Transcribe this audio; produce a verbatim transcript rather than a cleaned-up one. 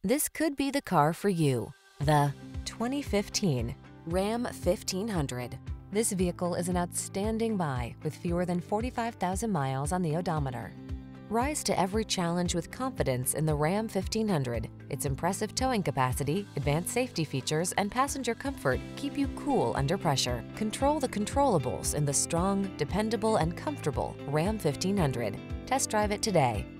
This could be the car for you. The twenty fifteen Ram fifteen hundred. This vehicle is an outstanding buy with fewer than forty-five thousand miles on the odometer. Rise to every challenge with confidence in the Ram fifteen hundred. Its impressive towing capacity, advanced safety features, and passenger comfort keep you cool under pressure. Control the controllables in the strong, dependable, and comfortable Ram fifteen hundred. Test drive it today.